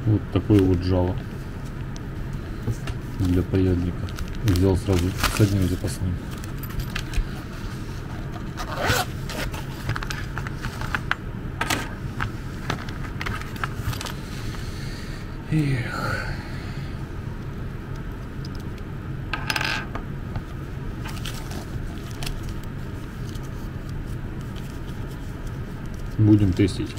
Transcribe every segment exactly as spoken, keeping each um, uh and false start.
Вот такой вот жало для паяльника. Взял сразу с одним запасным. Эх. Будем тестить.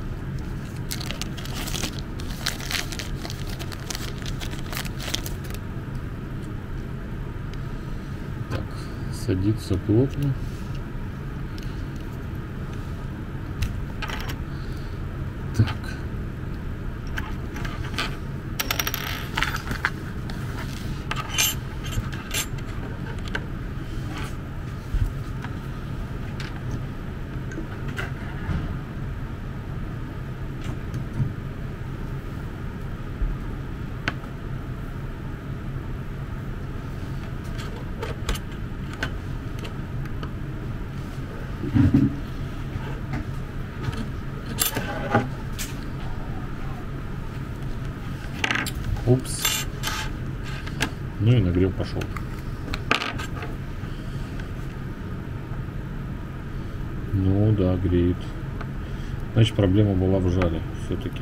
Так, садится плотно. Так. Упс. Ну и нагрев пошел. Ну да, греет. Значит, проблема была в жаре все-таки.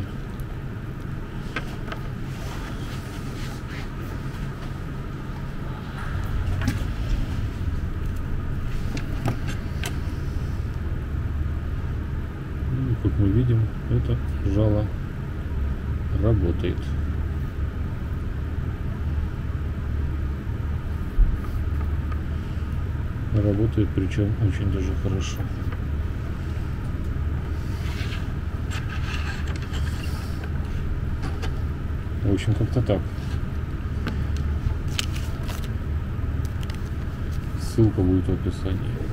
Ну, как мы видим, это жало работает. Работает, причем очень даже хорошо. В общем, как-то так. Ссылка будет в описании.